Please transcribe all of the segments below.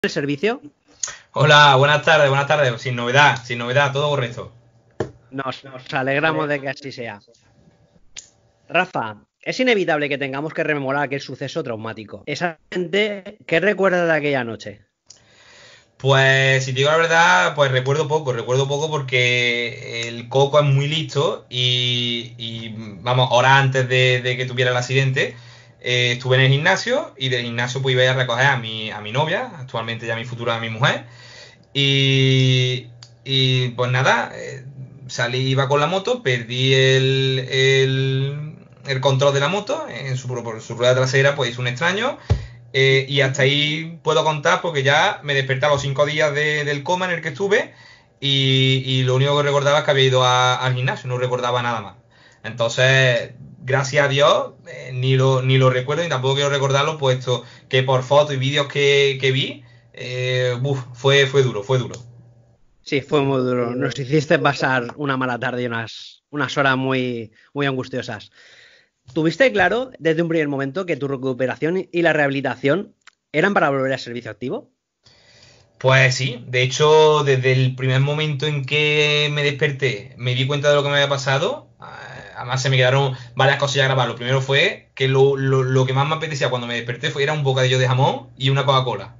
el servicio? Hola, buenas tardes. Sin novedad, todo correcto. Nos alegramos de que así sea. Rafa, es inevitable que tengamos que rememorar aquel suceso traumático. Exactamente, ¿qué recuerdas de aquella noche? Pues si te digo la verdad, pues recuerdo poco porque el Coco es muy listo vamos, horas antes de que tuviera el accidente, estuve en el gimnasio y del gimnasio pues iba a ir a recoger a mi novia, actualmente ya mi futura mi mujer, y, pues nada, iba con la moto, perdí el control de la moto, por su rueda trasera pues hizo un extraño. Y hasta ahí puedo contar porque ya me desperté a los 5 días del coma en el que estuve y lo único que recordaba es que había ido al gimnasio, no recordaba nada más. Entonces, gracias a Dios, ni lo recuerdo ni tampoco quiero recordarlo, puesto que por fotos y vídeos que vi, fue duro. Sí, fue muy duro. Nos hiciste pasar una mala tarde y unas horas muy angustiosas. ¿Tuviste claro desde un primer momento que tu recuperación y la rehabilitación eran para volver al servicio activo? Pues sí, de hecho, desde el primer momento en que me desperté, me di cuenta de lo que me había pasado. Además, se me quedaron varias cosillas grabadas. Lo primero fue que lo que más me apetecía cuando me desperté era un bocadillo de jamón y una Coca-Cola.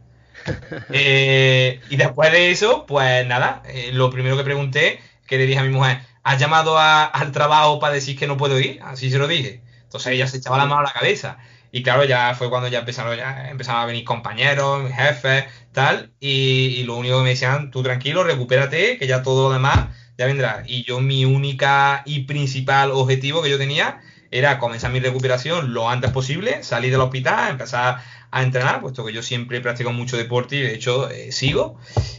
Y después de eso, pues nada, lo primero que pregunté, que le dije a mi mujer, ¿has llamado al trabajo para decir que no puedo ir? Así se lo dije. Entonces ella se echaba la mano a la cabeza. Y claro, ya fue cuando empezaron a venir compañeros, mis jefes, tal, y lo único que me decían, tú tranquilo, recupérate, que ya todo lo demás ya vendrá. Y yo mi única y principal objetivo que yo tenía era comenzar mi recuperación lo antes posible, salir del hospital, empezar a entrenar, puesto que yo siempre he practicado mucho deporte y de hecho sigo.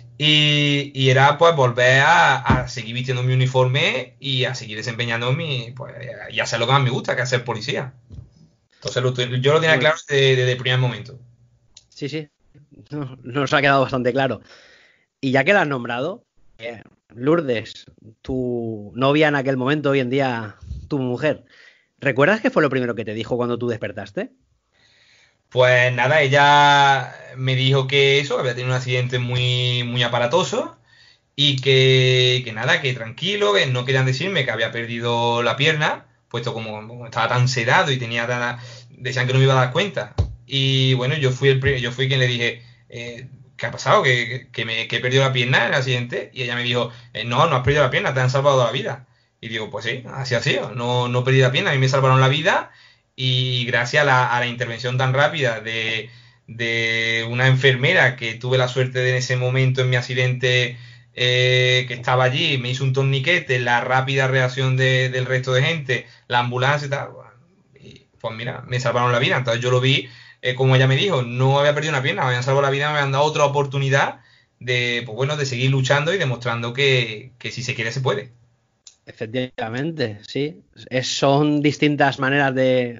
Y era pues volver a seguir vistiendo mi uniforme y a seguir desempeñando pues, y hacer lo que más me gusta, que es ser policía. Entonces yo lo tenía Bueno, claro desde el primer momento. sí, sí, nos ha quedado bastante claro. Y ya que la has nombrado, Lourdes, tu novia en aquel momento, hoy en día tu mujer, ¿recuerdas qué fue lo primero que te dijo cuando tú despertaste? Pues nada, ella me dijo que eso, que había tenido un accidente muy aparatoso y que nada, que tranquilo, que no querían decirme que había perdido la pierna, puesto como estaba tan sedado y decían que no me iba a dar cuenta. Y bueno, yo fui quien le dije, ¿qué ha pasado? Que he perdido la pierna en el accidente. Y ella me dijo, no has perdido la pierna, te han salvado la vida. Y digo, pues sí, así ha sido, no perdí la pierna, a mí me salvaron la vida y gracias a la intervención tan rápida de una enfermera que tuve la suerte de en ese momento en mi accidente, que estaba allí, me hizo un torniquete, la rápida reacción del resto de gente, la ambulancia y tal, y pues mira, me salvaron la vida. Entonces yo lo vi, como ella me dijo, no había perdido una pierna, me habían salvado la vida, me habían dado otra oportunidad pues bueno, de seguir luchando y demostrando que si se quiere se puede. Efectivamente, sí. Son distintas maneras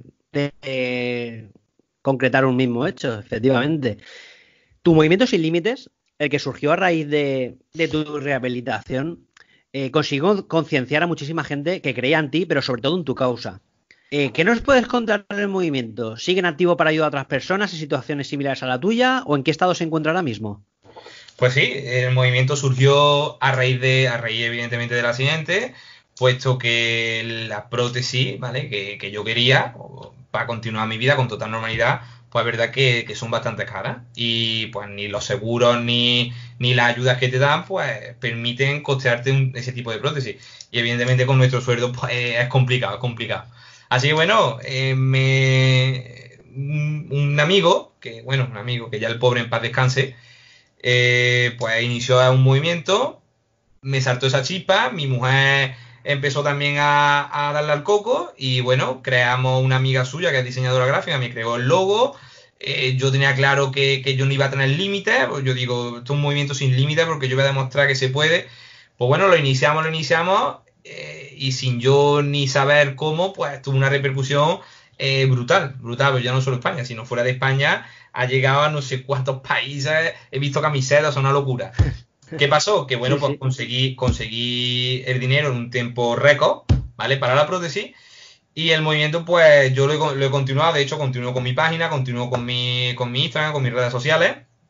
de concretar un mismo hecho, efectivamente. Tu movimiento sin límites, el que surgió a raíz de tu rehabilitación, consiguió concienciar a muchísima gente que creía en ti, pero sobre todo en tu causa. ¿Qué nos puedes contar del movimiento? ¿Sigue en activo para ayudar a otras personas en situaciones similares a la tuya o en qué estado se encuentra ahora mismo? Pues sí, el movimiento surgió a raíz evidentemente del accidente, puesto que la prótesis, ¿vale? Que yo quería para continuar mi vida con total normalidad, pues es verdad que son bastante caras. Y pues ni los seguros ni las ayudas que te dan, pues permiten costearte ese tipo de prótesis. Y evidentemente con nuestro sueldo, pues es complicado, es complicado. Así que bueno, un amigo, que ya el pobre en paz descanse, pues inició un movimiento, me saltó esa chispa, mi mujer empezó también a darle al coco y bueno, creamos una amiga suya que es diseñadora gráfica, me creó el logo. Yo tenía claro que yo no iba a tener límites, pues yo digo, esto es un movimiento sin límites porque yo voy a demostrar que se puede. Pues bueno, lo iniciamos, y sin yo ni saber cómo, pues tuvo una repercusión brutal, pero ya no solo España, sino fuera de España ha llegado a no sé cuántos países, he visto camisetas, son una locura. ¿Qué pasó? Que Sí, bueno, pues sí. conseguí el dinero en un tiempo récord, ¿vale? Para la prótesis. Y el movimiento, pues yo lo he continuado, de hecho, continúo con mi página, continúo con mi Instagram, con mis redes sociales.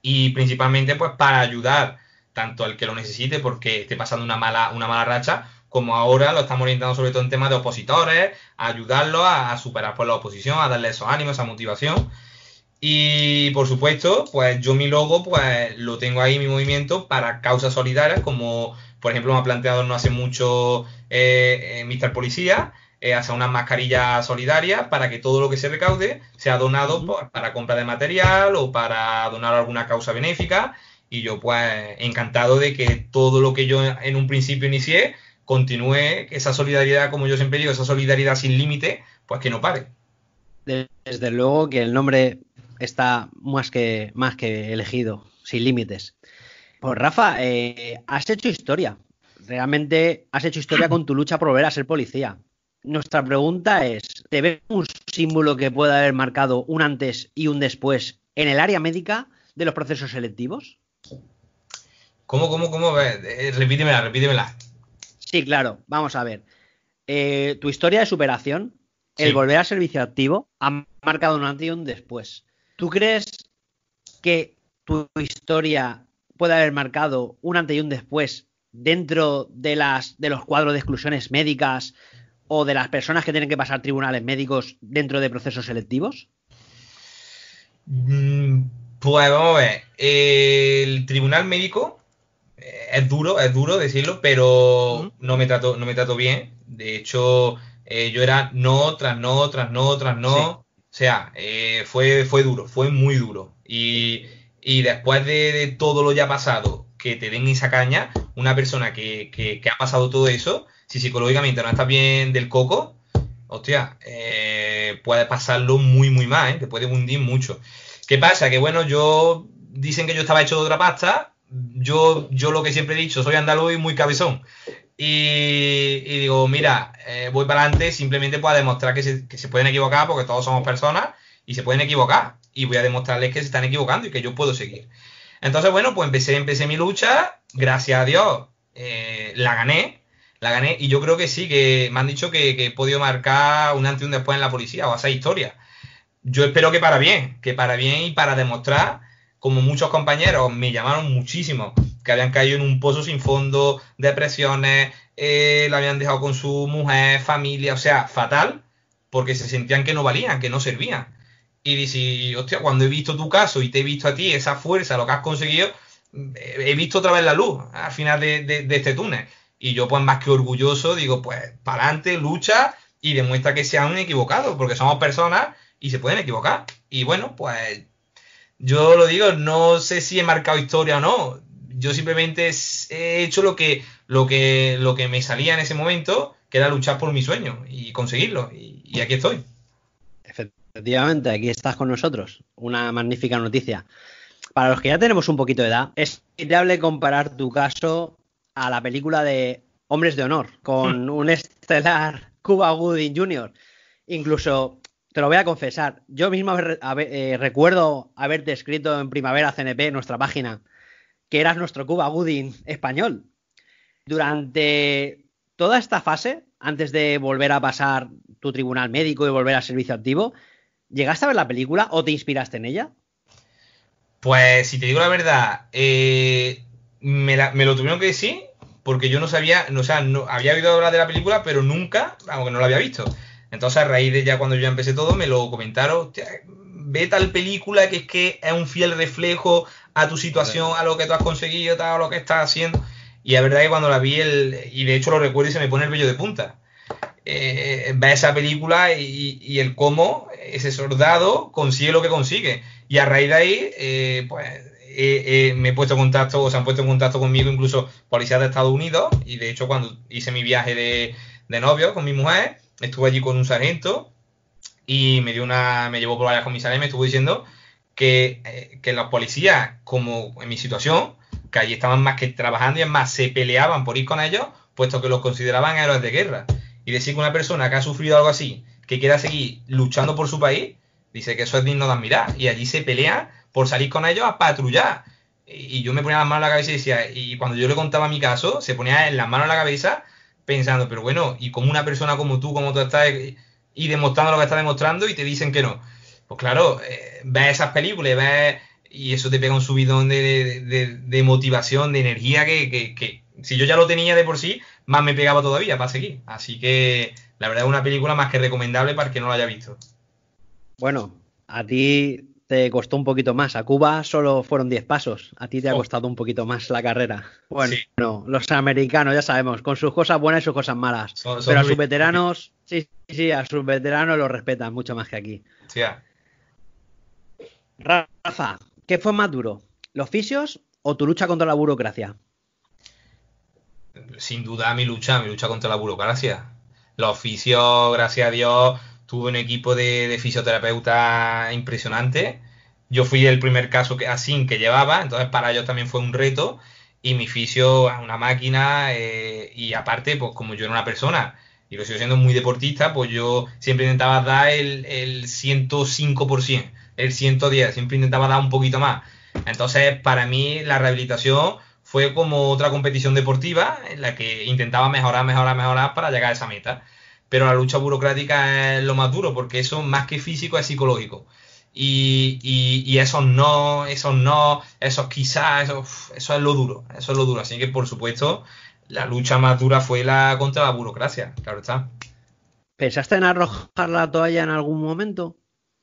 y principalmente pues para ayudar tanto al que lo necesite porque esté pasando una mala racha, como ahora lo estamos orientando sobre todo en temas de opositores, a ayudarlos a superar pues la oposición, a darle esos ánimos, esa motivación. Y por supuesto, pues yo mi logo pues lo tengo ahí, mi movimiento, para causas solidarias, como por ejemplo me ha planteado no hace mucho Mr. Policía, hacer unas mascarillas solidarias para que todo lo que se recaude sea donado pues, para compra de material o para donar a alguna causa benéfica. Y yo pues encantado de que todo lo que yo en un principio inicié continúe, esa solidaridad, como yo siempre digo, esa solidaridad sin límite, pues que no pare. Desde luego que el nombre está más que elegido, sin límites. Pues Rafa, has hecho historia. Realmente has hecho historia con tu lucha por volver a ser policía. Nuestra pregunta es, ¿te ves un símbolo que pueda haber marcado un antes y un después en el área médica de los procesos selectivos? ¿Cómo? Repítemela. Sí, claro. Vamos a ver. Tu historia de superación, Sí. el volver al servicio activo, ha marcado un antes y un después. ¿Tú crees que tu historia puede haber marcado un antes y un después dentro de los cuadros de exclusiones médicas o de las personas que tienen que pasar tribunales médicos dentro de procesos selectivos? Pues vamos a ver. El tribunal médico es duro decirlo, pero no me trató bien. De hecho, yo era no, tras no, tras no, tras no. Sí. O sea, fue duro, fue muy duro. Y después de todo lo ya pasado, que te den esa caña, una persona que ha pasado todo eso, si psicológicamente no estás bien del coco, hostia, puedes pasarlo muy, muy mal, te puede hundir mucho. ¿Qué pasa? Que bueno, dicen que yo estaba hecho de otra pasta. Yo lo que siempre he dicho, soy andaluz y muy cabezón. Y digo, mira, voy para adelante simplemente para demostrar que se pueden equivocar, porque todos somos personas y se pueden equivocar. Y voy a demostrarles que se están equivocando y que yo puedo seguir. Entonces, bueno, pues empecé mi lucha. Gracias a Dios, la gané. Y yo creo que sí, que me han dicho que he podido marcar un antes y un después en la policía o hacer historia. Yo espero que para bien y para demostrar, como muchos compañeros me llamaron muchísimo, que habían caído en un pozo sin fondo, depresiones, la habían dejado con su mujer, familia, o sea, fatal, porque se sentían que no valían, que no servían. Y dice, hostia, cuando he visto tu caso y te he visto a ti, esa fuerza, lo que has conseguido, he visto otra vez la luz al final de este túnel. Y yo, pues más que orgulloso, digo, pues para adelante, lucha y demuestra que se han equivocado, porque somos personas y se pueden equivocar. Y bueno, pues yo lo digo, no sé si he marcado historia o no. Yo simplemente he hecho lo que me salía en ese momento, que era luchar por mi sueño y conseguirlo. Y aquí estoy. Efectivamente, aquí estás con nosotros. Una magnífica noticia. Para los que ya tenemos un poquito de edad, es inevitable comparar tu caso a la película de Hombres de Honor, con un estelar Cuba Gooding Jr. Incluso, te lo voy a confesar, yo mismo recuerdo haberte escrito en Primavera CNP, nuestra página, que eras nuestro Cuba Gooding español. Durante toda esta fase, antes de volver a pasar tu tribunal médico y volver al servicio activo, ¿llegaste a ver la película o te inspiraste en ella? Pues si te digo la verdad, me lo tuvieron que decir porque yo no sabía, o sea, no, había oído hablar de la película, pero nunca, vamos, que no la había visto. Entonces a raíz de ya cuando yo ya empecé todo, me lo comentaron, hostia, ve tal película que es un fiel reflejo a tu situación, a lo que tú has conseguido, a lo que estás haciendo. Y la verdad que cuando la vi, y de hecho lo recuerdo y se me pone el vello de punta. Ve esa película y el cómo ese soldado consigue lo que consigue. Y a raíz de ahí, pues me he puesto en contacto, o se han puesto en contacto conmigo incluso policías de Estados Unidos. Y de hecho, cuando hice mi viaje de novio con mi mujer, estuve allí con un sargento y me llevó por varias comisarías y me estuvo diciendo que los policías, como en mi situación, que allí estaban más que trabajando y es más, se peleaban por ir con ellos, puesto que los consideraban héroes de guerra. Y decir que una persona que ha sufrido algo así, que quiera seguir luchando por su país, dice que eso es digno de admirar. Y allí se pelea por salir con ellos a patrullar. Y yo me ponía las manos en la cabeza y decía, y cuando yo le contaba mi caso, se ponía las manos en la cabeza pensando, pero bueno, y como una persona como tú estás, y demostrando lo que estás demostrando y te dicen que no. Pues claro, ves esas películas, y eso te pega un subidón de motivación, de energía que si yo ya lo tenía de por sí, más me pegaba todavía para seguir. Así que la verdad es una película más que recomendable para el que no lo haya visto. Bueno, a ti te costó un poquito más. A Cuba solo fueron 10 pasos. A ti te ha Oh, costado un poquito más la carrera. Bueno, sí, los americanos, ya sabemos, con sus cosas buenas y sus cosas malas. son Pero a sus durísimos. veteranos, sí, sí, a sus veteranos los respetan mucho más que aquí. Hostia. Rafa, ¿qué fue más duro? ¿Los fisios o tu lucha contra la burocracia? Sin duda mi lucha contra la burocracia. Los oficios, gracias a Dios, tuve un equipo de fisioterapeutas impresionante. Yo fui el primer caso así que llevaba, entonces para ellos también fue un reto. Y mi fisio es una máquina, y aparte, pues como yo era una persona y lo sigo siendo muy deportista, pues yo siempre intentaba dar el 105%, el 110%, siempre intentaba dar un poquito más. Entonces, para mí, la rehabilitación fue como otra competición deportiva en la que intentaba mejorar para llegar a esa meta. Pero la lucha burocrática es lo más duro, porque eso más que físico es psicológico. Y esos quizás, eso es lo duro, eso es lo duro. Así que, por supuesto, la lucha más dura fue la contra la burocracia, claro está. ¿Pensaste en arrojar la toalla en algún momento?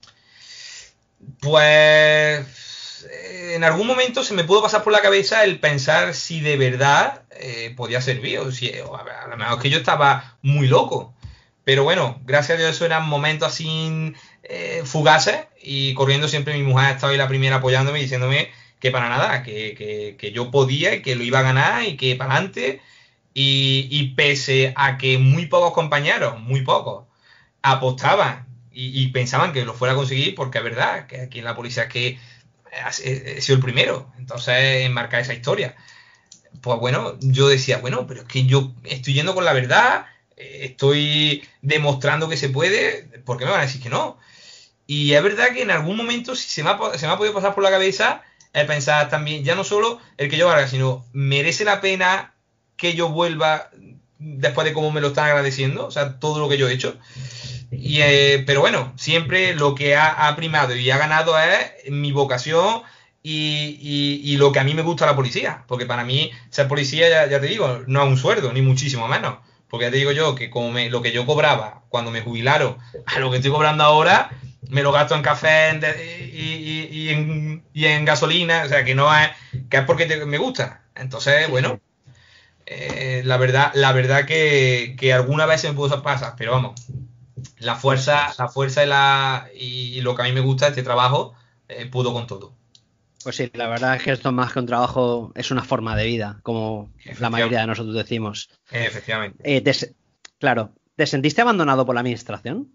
Pues en algún momento se me pudo pasar por la cabeza el pensar si de verdad podía servir, o a lo mejor es que yo estaba muy loco. Pero bueno, gracias a Dios eso eran momentos así fugaces, y corriendo siempre mi mujer ha estado ahí la primera apoyándome y diciéndome que para nada, que yo podía y que lo iba a ganar y que para adelante. Y pese a que muy pocos compañeros, muy pocos, apostaban y pensaban que lo fuera a conseguir, porque es verdad que aquí en la policía es que he sido el primero, entonces en marcar esa historia. Pues bueno, yo decía, bueno, pero es que yo estoy yendo con la verdad, estoy demostrando que se puede, ¿por qué me van a decir que no? Y es verdad que en algún momento sí se me ha podido pasar por la cabeza el pensar también, ya no solo el que yo valga, sino merece la pena que yo vuelva después de cómo me lo están agradeciendo, o sea, todo lo que yo he hecho. Pero bueno, siempre lo que ha primado y ha ganado es mi vocación y lo que a mí me gusta la policía. Porque para mí ser policía, ya te digo, no es un sueldo, ni muchísimo menos. Porque ya te digo yo que como lo que yo cobraba cuando me jubilaron a lo que estoy cobrando ahora, me lo gasto en café y en gasolina. O sea, que es porque me gusta. Entonces, bueno, la verdad que alguna vez se me pudo pasar, pero vamos. La fuerza y lo que a mí me gusta de este trabajo, pudo con todo. Pues sí, la verdad es que esto más que un trabajo es una forma de vida, como la mayoría de nosotros decimos. Efectivamente. Claro, ¿te sentiste abandonado por la administración?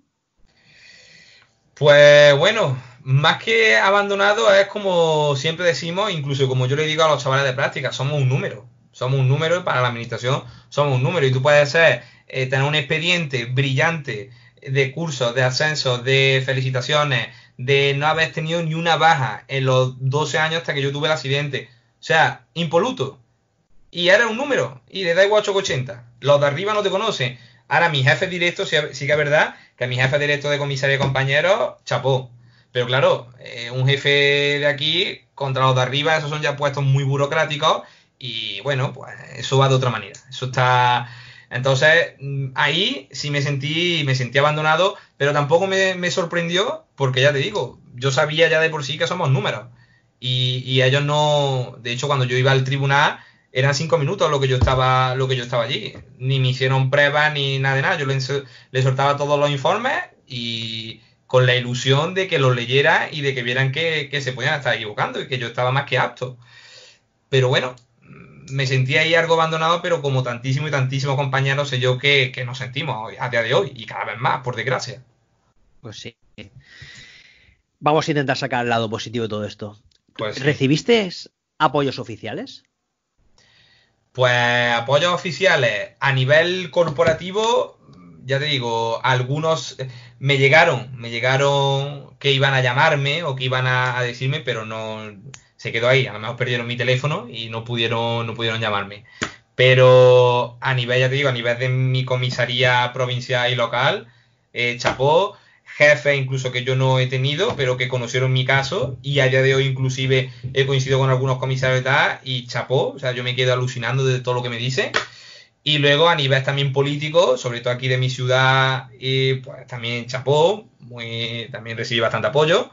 Pues bueno, más que abandonado es como siempre decimos, incluso como yo le digo a los chavales de práctica, somos un número. Somos un número y para la administración somos un número. Y tú puedes tener un expediente brillante de cursos, de ascensos, de felicitaciones, de no haber tenido ni una baja en los 12 años hasta que yo tuve el accidente. O sea, impoluto. Y era un número, y le da igual 8,80. Los de arriba no te conocen. Ahora, mis jefes directos, sí que es verdad que a mis jefes directos de comisaría y compañeros, chapó. Pero claro, un jefe de aquí contra los de arriba, esos son ya puestos muy burocráticos, y bueno, pues eso va de otra manera. Eso está. Entonces, ahí sí me sentí abandonado, pero tampoco me sorprendió, porque ya te digo, yo sabía ya de por sí que somos números. Y ellos no. De hecho, cuando yo iba al tribunal, eran 5 minutos lo que yo estaba allí. Ni me hicieron pruebas ni nada de nada. Yo les soltaba todos los informes y con la ilusión de que los leyera y de que vieran que se podían estar equivocando y que yo estaba más que apto. Pero bueno, me sentí ahí algo abandonado, pero como tantísimos y tantísimos compañeros, sé yo que nos sentimos a día de hoy, y cada vez más, por desgracia. Pues sí. Vamos a intentar sacar el lado positivo de todo esto. Pues sí. ¿Recibiste apoyos oficiales? Pues apoyos oficiales a nivel corporativo, ya te digo, algunos me llegaron que iban a llamarme o que iban a decirme, pero no se quedó ahí. A lo mejor perdieron mi teléfono y no pudieron llamarme. Pero a nivel, ya te digo, a nivel de mi comisaría provincial y local, chapó. jefes incluso que yo no he tenido, pero que conocieron mi caso, y a día de hoy inclusive he coincidido con algunos comisarios y tal, y chapó, o sea, yo me quedo alucinando de todo lo que me dicen. Y luego a nivel también político, sobre todo aquí de mi ciudad, pues también chapó, también recibí bastante apoyo.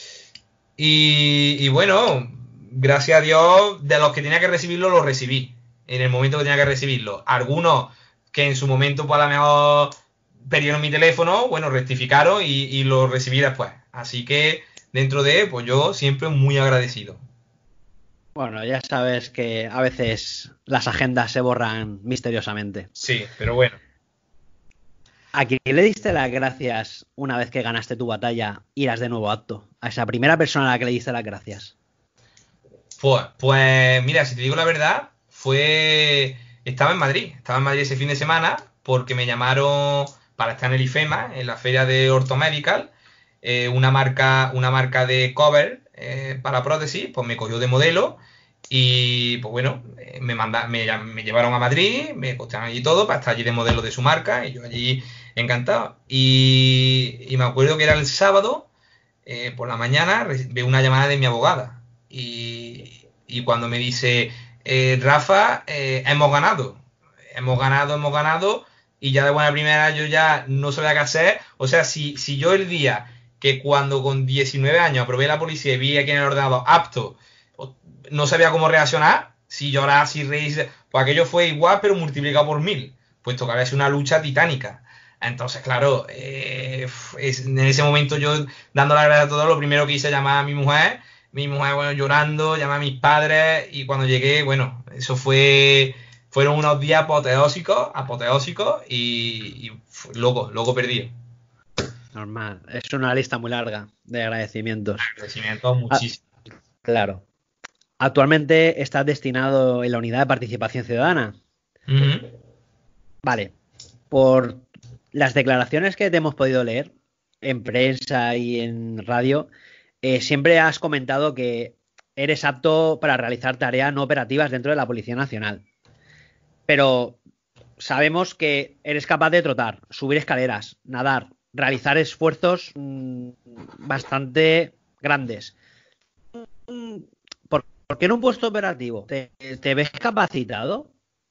Y bueno, gracias a Dios, de los que tenía que recibirlo, los recibí. En el momento que tenía que recibirlo. Algunos que en su momento, pues a lo mejor perdieron mi teléfono, bueno, rectificaron y lo recibí después. Así que dentro de, pues yo siempre muy agradecido. Bueno, ya sabes que a veces las agendas se borran misteriosamente. Sí, pero bueno. ¿A quién le diste las gracias una vez que ganaste tu batalla y eras de nuevo apto? A esa primera persona a la que le diste las gracias. Pues mira, si te digo la verdad, estaba en Madrid ese fin de semana porque me llamaron para estar en el IFEMA, en la feria de Orthomedical, una marca de cover para prótesis, pues me cogió de modelo y pues bueno, me llevaron a Madrid, me costaron allí todo para estar allí de modelo de su marca y yo allí encantado. Y me acuerdo que era el sábado, por la mañana, veo una llamada de mi abogada y cuando me dice, Rafa, hemos ganado, y ya de buena primera yo ya no sabía qué hacer. O sea, si yo el día que cuando con 19 años aprobé la policía y vi aquí en el ordenador apto, no sabía cómo reaccionar, si llorar, si reír, pues aquello fue igual pero multiplicado por 1000, puesto que había sido una lucha titánica. Entonces, claro, en ese momento yo, dando las gracias a todos, lo primero que hice llamar a mi mujer, bueno, llorando, llamé a mis padres, y cuando llegué, bueno, fueron unos días apoteósicos y loco perdido. Normal, es una lista muy larga de agradecimientos. Agradecimientos muchísimo. Claro. Actualmente estás destinado en la unidad de participación ciudadana. Vale. Por las declaraciones que te hemos podido leer en prensa y en radio, siempre has comentado que eres apto para realizar tareas no operativas dentro de la Policía Nacional. Pero sabemos que eres capaz de trotar, subir escaleras, nadar, realizar esfuerzos bastante grandes. ¿Por qué en un puesto operativo? ¿Te ves capacitado?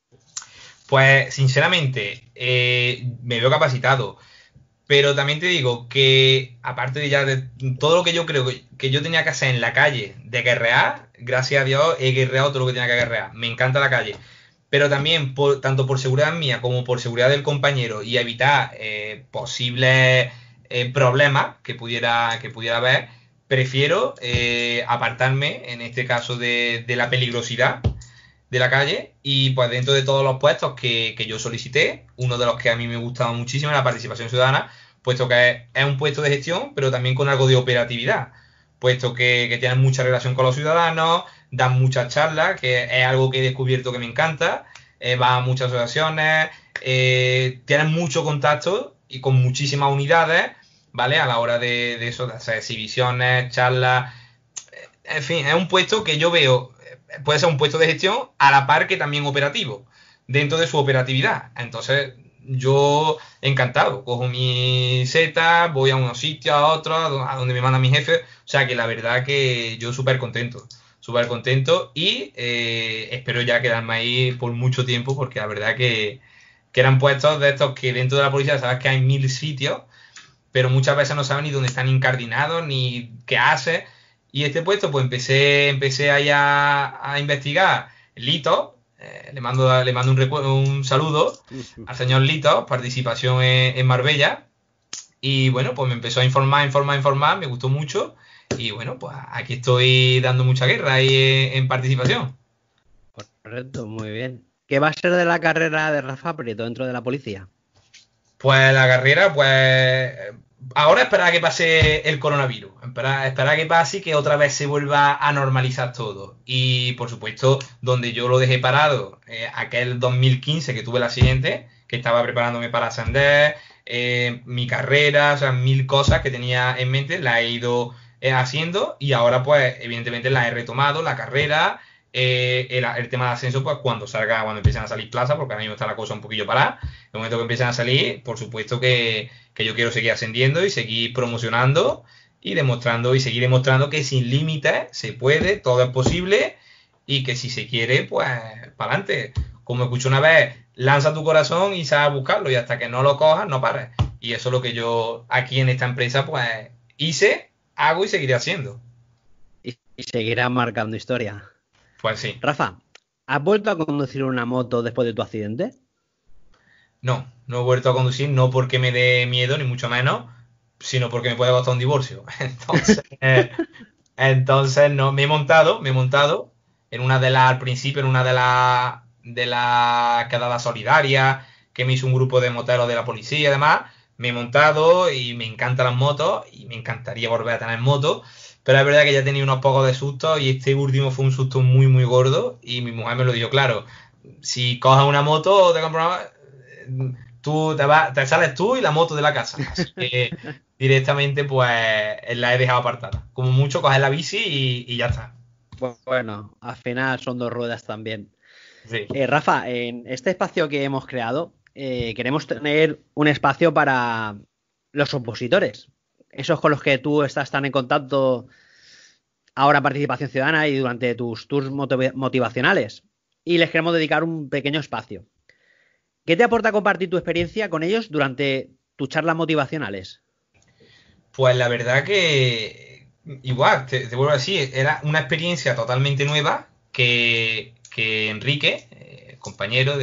Pues sinceramente, me veo capacitado. Pero también te digo que, aparte de todo lo que yo creo que yo tenía que hacer en la calle de guerrear, gracias a Dios he guerreado todo lo que tenía que guerrear. Me encanta la calle. Pero también, tanto por seguridad mía como por seguridad del compañero y evitar posibles problemas que pudiera haber, prefiero apartarme, en este caso, de la peligrosidad de la calle, y pues dentro de todos los puestos que yo solicité, uno de los que a mí me gustaba muchísimo es la participación ciudadana, puesto que es un puesto de gestión, pero también con algo de operatividad, puesto que tienen mucha relación con los ciudadanos, dan muchas charlas, que es algo que he descubierto que me encanta, va a muchas asociaciones, tienen mucho contacto y con muchísimas unidades, ¿vale? A la hora de eso, de hacer exhibiciones, charlas, en fin, es un puesto que yo veo, puede ser un puesto de gestión a la par que también operativo, dentro de su operatividad. Entonces, yo encantado, cojo mi seta, voy a unos sitios, a otros, a donde me manda mi jefe. O sea que la verdad que yo súper contento y espero ya quedarme ahí por mucho tiempo, porque la verdad que eran puestos de estos que dentro de la policía sabes que hay 1000 sitios, pero muchas veces no saben ni dónde están incardinados, ni qué hace. Y este puesto, pues empecé ahí a investigar. Lito, le mando un saludo al señor Lito, participación en Marbella. Y bueno, pues me empezó a informar, me gustó mucho. Y bueno, pues aquí estoy dando mucha guerra ahí en participación. Correcto, muy bien. ¿Qué va a ser de la carrera de Rafa Prieto dentro de la policía? Pues la carrera, pues ahora esperar a que pase el coronavirus, esperar a que pase y que otra vez se vuelva a normalizar todo. Y por supuesto, donde yo lo dejé parado, aquel 2015 que tuve el accidente, que estaba preparándome para ascender, mi carrera, o sea, 1000 cosas que tenía en mente, las he ido haciendo, y ahora pues evidentemente las he retomado, la carrera, el tema de ascenso, pues cuando empiecen a salir plazas, porque ahora mismo está la cosa un poquillo parada. El momento que empiecen a salir, por supuesto que yo quiero seguir ascendiendo y seguir promocionando y seguir demostrando que sin límites se puede, todo es posible y que si se quiere, pues para adelante. Como escuché una vez, lanza tu corazón y sal a buscarlo y hasta que no lo cojas, no pares. Y eso es lo que yo aquí en esta empresa, pues hice, hago y seguiré haciendo. Y seguirás marcando historia. Pues sí. Rafa, ¿has vuelto a conducir una moto después de tu accidente? No he vuelto a conducir, no porque me dé miedo, ni mucho menos, sino porque me puede costar un divorcio. Entonces no, me he montado en una de las, al principio, en una de las quedadas solidarias que me hizo un grupo de moteros de la policía y demás. Me he montado y me encantan las motos y me encantaría volver a tener motos, pero es verdad que ya he tenido unos pocos de sustos y este último fue un susto muy muy gordo y mi mujer me lo dijo claro, si cojas una moto te compras tú te sales tú y la moto de la casa, así que directamente pues la he dejado apartada, como mucho coger la bici y ya está. Bueno, al final son dos ruedas también. Sí. Rafa, en este espacio que hemos creado, queremos tener un espacio para los opositores, esos con los que tú estás tan en contacto ahora en Participación Ciudadana y durante tus tours motivacionales. Y les queremos dedicar un pequeño espacio. ¿Qué te aporta compartir tu experiencia con ellos durante tus charlas motivacionales? Pues la verdad que igual, te vuelvo a decir, era una experiencia totalmente nueva que Enrique, compañero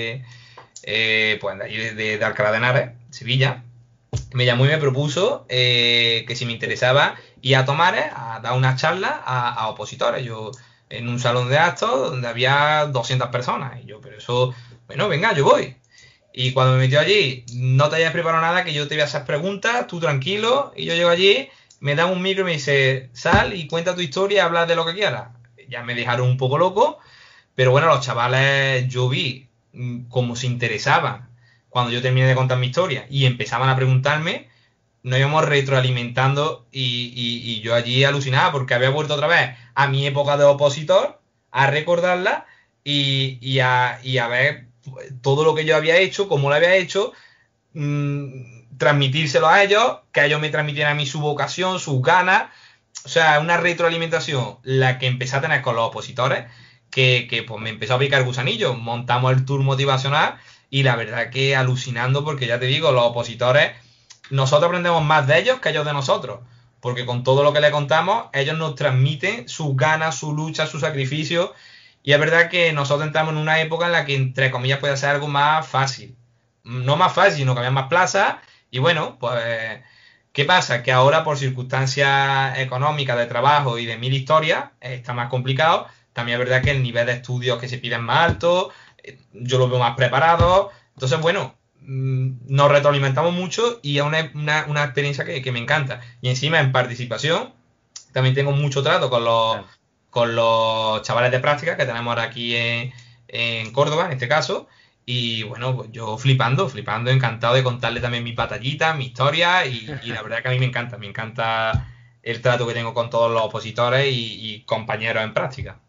pues de, ahí de Alcalá de Henares, Sevilla, me llamó y me propuso que si me interesaba ir a Tomares a dar una charla a opositores. Yo en un salón de actos donde había 200 personas. Y yo, pero eso, bueno, venga, yo voy. Y cuando me metió allí, no te hayas preparado nada, que yo te voy a hacer preguntas, tú tranquilo. Y yo llego allí, me dan un micro y me dice, sal y cuenta tu historia, habla de lo que quieras. Ya me dejaron un poco loco, pero bueno, los chavales yo vi cómo se interesaban cuando yo terminé de contar mi historia y empezaban a preguntarme, nos íbamos retroalimentando y yo allí alucinaba porque había vuelto otra vez a mi época de opositor, a recordarla y a ver todo lo que yo había hecho, cómo lo había hecho, transmitírselo a ellos, que ellos me transmitieran a mí su vocación, sus ganas. O sea, una retroalimentación la que empecé a tener con los opositores, que pues me empezó a picar gusanillo. Montamos el tour motivacional y la verdad que alucinando porque ya te digo, los opositores, nosotros aprendemos más de ellos que ellos de nosotros. Porque con todo lo que le contamos, ellos nos transmiten sus ganas, su lucha, su sacrificio. Y es verdad que nosotros entramos en una época en la que, entre comillas, puede ser algo más fácil. No más fácil, sino que había más plazas. Y bueno, pues, ¿qué pasa? Que ahora, por circunstancias económicas, de trabajo y de mil historias, está más complicado. También es verdad que el nivel de estudios que se pide es más alto. Yo lo veo más preparado. Entonces, bueno, nos retroalimentamos mucho y es una experiencia que me encanta. Y encima, en participación, también tengo mucho trato con los chavales de práctica que tenemos ahora aquí en Córdoba, en este caso. Y bueno, pues yo flipando, encantado de contarle también mi batallita, mi historia. Y la verdad que a mí me encanta el trato que tengo con todos los opositores y compañeros en práctica.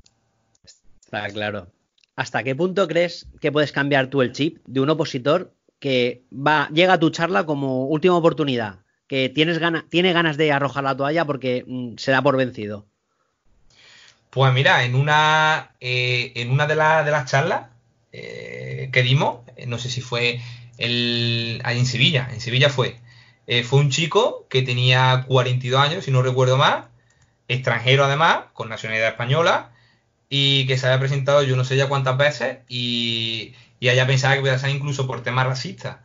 Está claro. ¿Hasta qué punto crees que puedes cambiar tú el chip de un opositor que llega a tu charla como última oportunidad, que tiene ganas de arrojar la toalla porque se da por vencido? Pues mira, en una de las charlas que dimos, no sé si fue ahí en Sevilla fue un chico que tenía 42 años, si no recuerdo mal, extranjero además, con nacionalidad española, y que se había presentado yo no sé ya cuántas veces, y ella pensaba que podía ser incluso por temas racistas.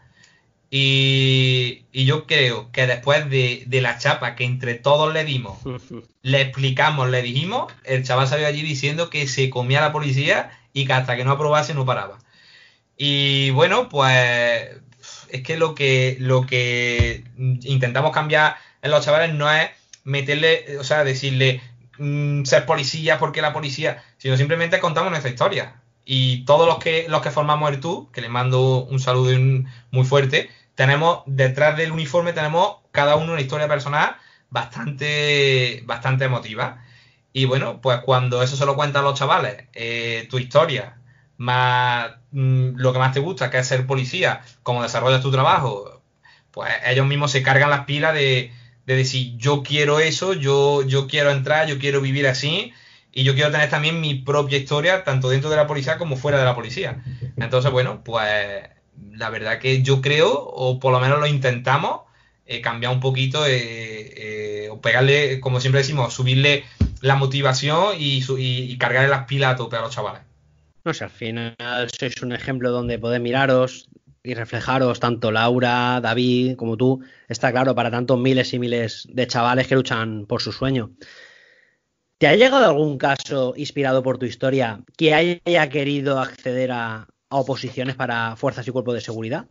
Y yo creo que después de la chapa que entre todos le dimos, le explicamos, le dijimos, el chaval salió allí diciendo que se comía a la policía y que hasta que no aprobase no paraba. Y bueno, pues es que lo que intentamos cambiar en los chavales no es meterle, o sea, decirle ser policía porque la policía, sino simplemente contamos nuestra historia. Y todos los que formamos el tour, que les mando un saludo muy fuerte, tenemos detrás del uniforme, tenemos cada uno una historia personal bastante emotiva. Y bueno, pues cuando eso se lo cuentan a los chavales, tu historia, más lo que más te gusta, que es ser policía, cómo desarrollas tu trabajo, pues ellos mismos se cargan las pilas de decir, yo quiero eso, yo quiero entrar, yo quiero vivir así, y yo quiero tener también mi propia historia, tanto dentro de la policía como fuera de la policía. Entonces, bueno, pues la verdad que yo creo, o por lo menos lo intentamos, cambiar un poquito, o pegarle, como siempre decimos, subirle la motivación y cargarle las pilas a tope a los chavales. No sé, al final sois un ejemplo donde podéis miraros y reflejaros tanto Laura, David como tú. Está claro para tantos miles y miles de chavales que luchan por su sueño. ¿Te ha llegado algún caso inspirado por tu historia que haya querido acceder a oposiciones para fuerzas y cuerpos de seguridad?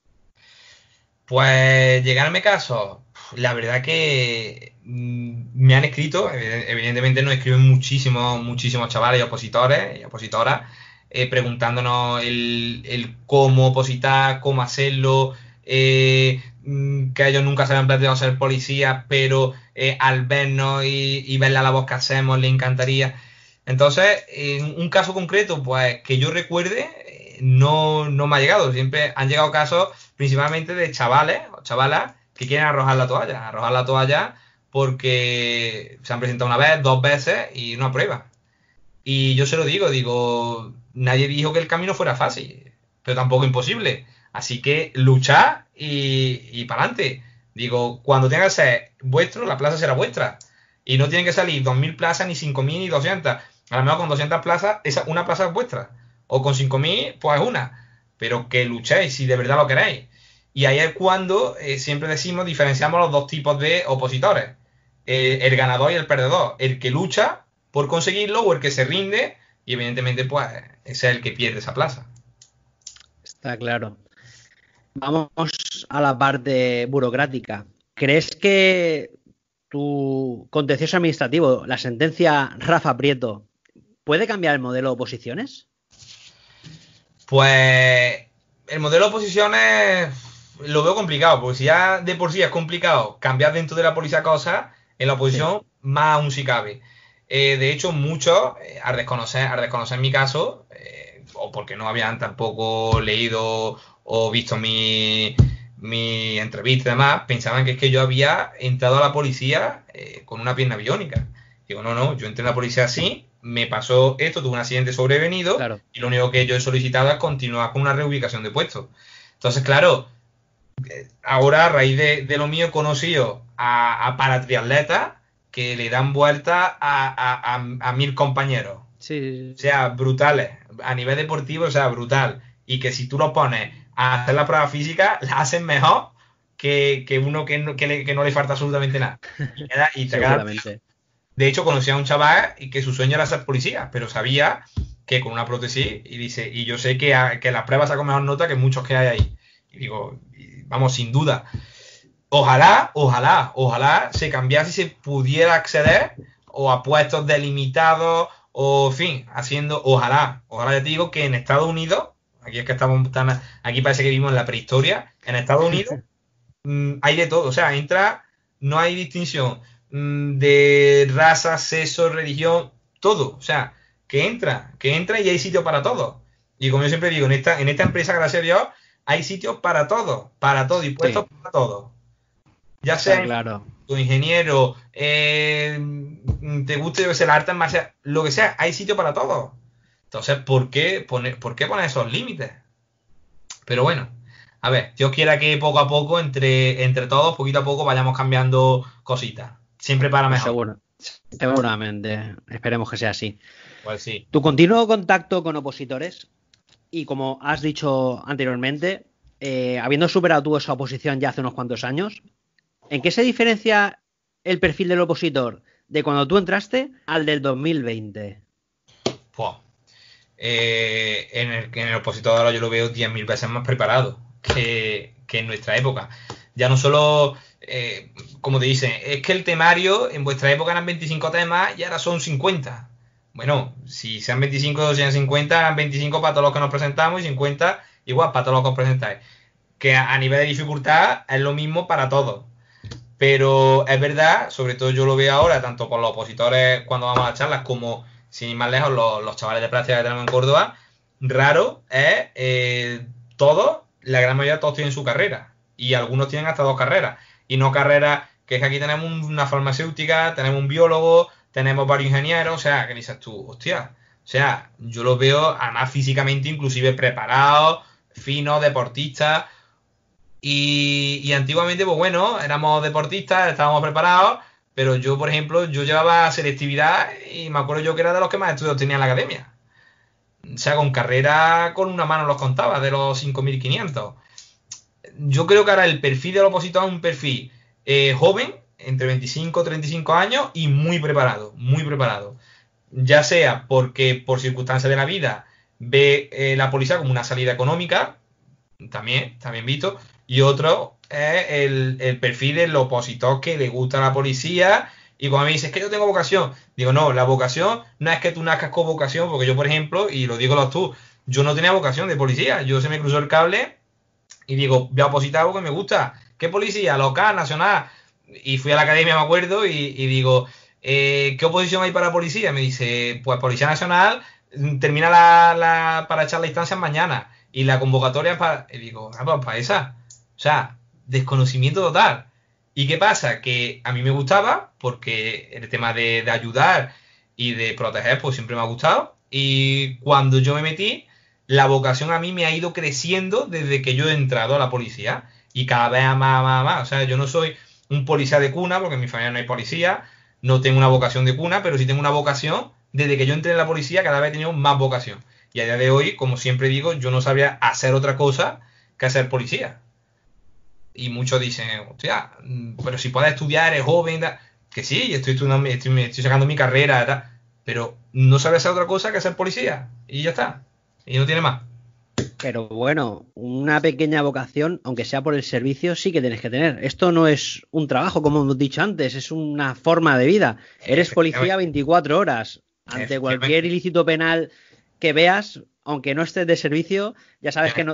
Pues llegarme casos, la verdad que me han escrito, evidentemente nos escriben muchísimos chavales y opositores y opositoras, preguntándonos el cómo opositar, cómo hacerlo, que ellos nunca se habían planteado ser policías, pero al vernos y ver la voz que hacemos les encantaría. Entonces, en un caso concreto, pues que yo recuerde, no me ha llegado. Siempre han llegado casos principalmente de chavales o chavalas que quieren arrojar la toalla porque se han presentado una vez, dos veces y no aprueban. Y yo se lo digo, nadie dijo que el camino fuera fácil, pero tampoco imposible. Así que luchad y para adelante. Digo, cuando tenga que ser vuestro, la plaza será vuestra. Y no tienen que salir 2.000 plazas, ni 5.000, ni 200. A lo mejor con 200 plazas, una plaza es vuestra. O con 5.000, pues una. Pero que luchéis si de verdad lo queréis. Y ahí es cuando siempre decimos, diferenciamos los dos tipos de opositores. El ganador y el perdedor. El que lucha por conseguirlo o el que se rinde y evidentemente pues ese es el que pierde esa plaza. Está claro. Vamos a la parte burocrática. ¿Crees que tu contencioso administrativo, la sentencia Rafa Prieto, puede cambiar el modelo de oposiciones? Pues el modelo de oposiciones lo veo complicado, porque si ya de por sí es complicado cambiar dentro de la policía cosas, en la oposición sí, más aún si cabe. De hecho, muchos, al desconocer mi caso, o porque no habían tampoco leído o visto mi entrevista y demás, pensaban que es que yo había entrado a la policía con una pierna biónica. Digo, no, yo entré en la policía así, me pasó esto, tuve un accidente sobrevenido, claro, y lo único que yo he solicitado es continuar con una reubicación de puesto. Entonces, claro, ahora a raíz de lo mío he conocido a paratriatletas que le dan vuelta a 1.000 compañeros. Sí. O sea, brutales. A nivel deportivo, o sea, brutal. Y que si tú lo pones a hacer la prueba física, la hacen mejor que uno que no le falta absolutamente nada. Y te queda. De hecho, conocí a un chaval y que su sueño era ser policía, pero sabía que con una prótesis, y dice, y yo sé que las pruebas saco mejor nota que muchos que hay ahí. Y digo, vamos, sin duda. Ojalá se cambiase y se pudiera acceder o a puestos delimitados o, en fin, haciendo, ojalá ya te digo que en Estados Unidos, aquí es que aquí parece que vivimos en la prehistoria, en Estados Unidos hay de todo, o sea, no hay distinción de raza, sexo, religión, todo, o sea, que entra y hay sitio para todo. Y como yo siempre digo, en esta empresa, gracias a Dios, hay sitios para todo y puestos sí, para todo. Ya sea claro, tu ingeniero, te guste el arte en marcial, lo que sea, hay sitio para todo. Entonces, ¿por qué poner esos límites? Pero bueno, a ver, Dios quiera que poco a poco, entre todos, poquito a poco, vayamos cambiando cositas. Siempre para mejor. Seguramente, esperemos que sea así. Pues sí. Tu continuo contacto con opositores, y como has dicho anteriormente, habiendo superado tú esa oposición ya hace unos cuantos años, ¿en qué se diferencia el perfil del opositor de cuando tú entraste al del 2020? Pues, en el opositor ahora yo lo veo 10.000 veces más preparado que en nuestra época. Ya no solo, como te dicen, es que el temario en vuestra época eran 25 temas y ahora son 50. Bueno, si sean 25 o sean 50, eran 25 para todos los que nos presentamos y 50 igual para todos los que os presentáis. Que a nivel de dificultad es lo mismo para todos. Pero es verdad, sobre todo yo lo veo ahora, tanto con los opositores cuando vamos a las charlas, como sin ir más lejos, los chavales de práctica que tenemos en Córdoba, raro es todos, la gran mayoría todos tienen su carrera. Y algunos tienen hasta 2 carreras. Y no carreras, que es que aquí tenemos una farmacéutica, tenemos un biólogo, tenemos varios ingenieros, o sea, que dices tú, hostia. O sea, yo los veo, además físicamente, inclusive preparados, finos, deportistas. Y antiguamente, pues bueno, éramos deportistas, estábamos preparados, pero yo, por ejemplo, yo llevaba selectividad y me acuerdo yo que era de los que más estudios tenía en la academia. O sea, con carrera con una mano los contaba, de los 5.500. Yo creo que ahora el perfil del opositor es un perfil joven, entre 25 y 35 años, y muy preparado, muy preparado. Ya sea porque por circunstancias de la vida ve la policía como una salida económica, también visto, y otro es el perfil del opositor que le gusta la policía. Y cuando me dices que yo tengo vocación, digo, no, la vocación no es que tú nazcas con vocación, porque yo, por ejemplo, y lo digo tú, yo no tenía vocación de policía, yo se me cruzó el cable y digo, voy a opositar porque me gusta. ¿Qué policía? Local, nacional. Y fui a la academia, me acuerdo, y digo, ¿qué oposición hay para policía? Me dice, pues Policía Nacional termina para echar la instancia mañana. Y la convocatoria para... Y digo, pues para esa. O sea, desconocimiento total. ¿Y qué pasa? Que a mí me gustaba, porque el tema de ayudar y de proteger, pues siempre me ha gustado. Y cuando yo me metí, la vocación a mí me ha ido creciendo desde que yo he entrado a la policía. Y cada vez más. O sea, yo no soy un policía de cuna, porque en mi familia no hay policía. No tengo una vocación de cuna, pero sí tengo una vocación. Desde que yo entré en la policía, cada vez he tenido más vocación. Y a día de hoy, como siempre digo, yo no sabría hacer otra cosa que ser policía. Y muchos dicen, hostia, pero si puedes estudiar, eres joven, que sí, estoy estudiando, estoy sacando mi carrera, pero no sabes hacer otra cosa que ser policía. Y ya está. Y no tiene más. Pero bueno, una pequeña vocación, aunque sea por el servicio, sí que tienes que tener. Esto no es un trabajo, como hemos dicho antes, es una forma de vida. Eres policía 24 horas. Ante cualquier ilícito penal que veas, aunque no estés de servicio, ya sabes que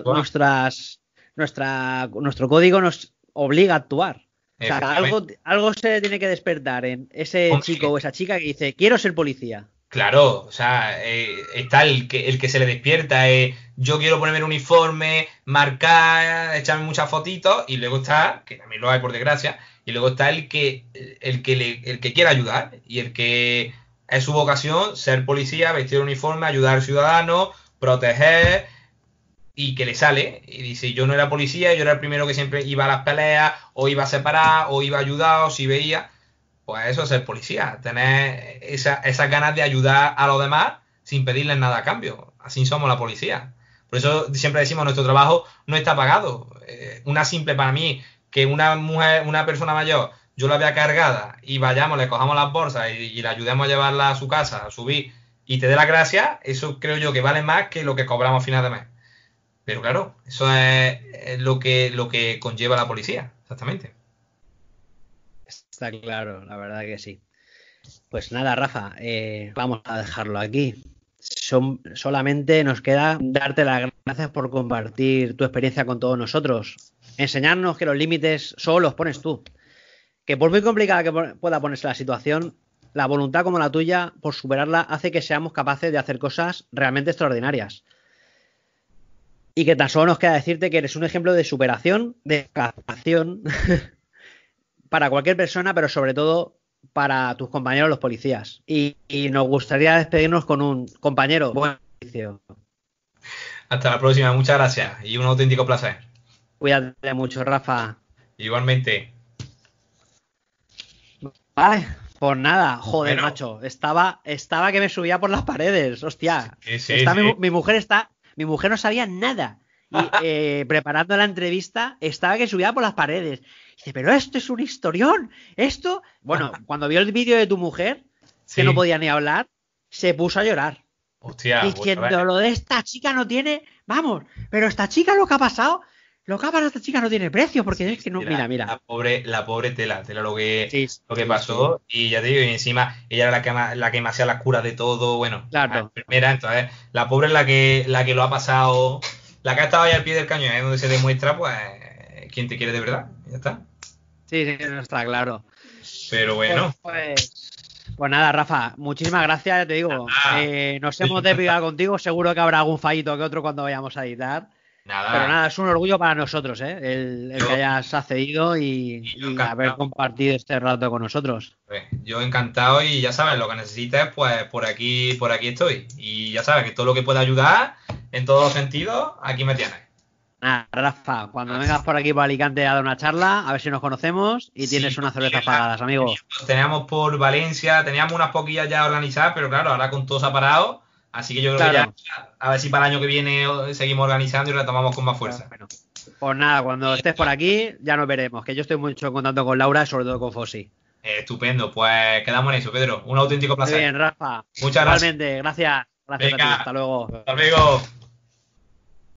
nuestro código nos obliga a actuar. O sea, algo se tiene que despertar en ese chico o esa chica que dice, quiero ser policía. Claro, o sea, está el que se le despierta, yo quiero ponerme el uniforme, marcar, echarme muchas fotitos, y luego está, que también lo hay por desgracia, y luego está el que quiere ayudar, y el que es su vocación ser policía, vestir el uniforme, ayudar al ciudadano, proteger, y que le sale, y dice, yo no era policía, yo era el primero que siempre iba a las peleas, o iba a separar, o iba a ayudar, o si veía. Pues eso es ser policía, tener esas ganas de ayudar a los demás sin pedirles nada a cambio. Así somos la policía. Por eso siempre decimos, nuestro trabajo no está pagado. Una simple para mí, que una mujer, una persona mayor, yo la vea cargada y vayamos, le cojamos las bolsas y le ayudemos a llevarla a su casa, a subir, y te dé la gracia, eso creo yo que vale más que lo que cobramos a final de mes. Pero claro, eso es lo que conlleva la policía, exactamente. Está claro, la verdad que sí. Pues nada, Rafa, vamos a dejarlo aquí. Solamente nos queda darte las gracias por compartir tu experiencia con todos nosotros. Enseñarnos que los límites solo los pones tú. Que por muy complicada que pueda ponerse la situación, la voluntad como la tuya, por superarla, hace que seamos capaces de hacer cosas realmente extraordinarias. Y que tan solo nos queda decirte que eres un ejemplo de superación, de adaptación para cualquier persona, pero sobre todo para tus compañeros los policías. Y nos gustaría despedirnos con un compañero. Buen servicio. Hasta la próxima, muchas gracias y un auténtico placer. Cuídate mucho, Rafa. Igualmente. Vale, pues nada, joder, bueno. Macho, estaba que me subía por las paredes, hostia. Sí. Mi mujer no sabía nada. Y preparando la entrevista, estaba que subía por las paredes. Dice, pero esto es un historión. Esto, bueno, cuando vio el vídeo de tu mujer, que no podía ni hablar, se puso a llorar. Hostia, diciendo, lo de esta chica no tiene, vamos, pero esta chica lo que ha pasado a esta chica no tiene precio, porque es que no, mira. La pobre tela lo que pasó, sí. Y ya te digo, y encima ella era la que me hacía las curas de todo, bueno, claro. Primera, entonces, la pobre es la que lo ha pasado, la que ha estado ahí al pie del cañón, donde se demuestra, pues, quién te quiere de verdad, ya está. Sí, sí, no está claro. Pero bueno. Pues nada, Rafa, muchísimas gracias, ya te digo. Nos hemos encantado. desviado contigo, seguro que habrá algún fallito que otro cuando vayamos a editar. Pero Nada. nada, es un orgullo para nosotros, ¿eh? El Yo, que hayas accedido yo y haber encantado. compartido este rato con nosotros. Yo encantado y ya sabes, lo que necesites, pues por aquí estoy. Y ya sabes que todo lo que pueda ayudar en todos los sentidos, aquí me tienes. Nada, Rafa, cuando vengas por aquí por Alicante a dar una charla, a ver si nos conocemos y Sí, tienes unas cervezas Miguel, pagadas, amigo. teníamos por Valencia, teníamos unas poquillas ya organizadas, pero claro, ahora con todo se ha parado. Así que yo creo que ya, Claro. a ver si para el año que viene seguimos organizando y retomamos con más fuerza. Bueno, pues nada, cuando estés por aquí ya nos veremos, que yo estoy mucho en contacto con Laura y sobre todo con Fossi. Estupendo, pues quedamos en eso, Pedro. Un auténtico Muy placer. bien, Rafa. Muchas gracias. Igualmente, gracias. Gracias a ti. Venga, Hasta luego. hasta luego.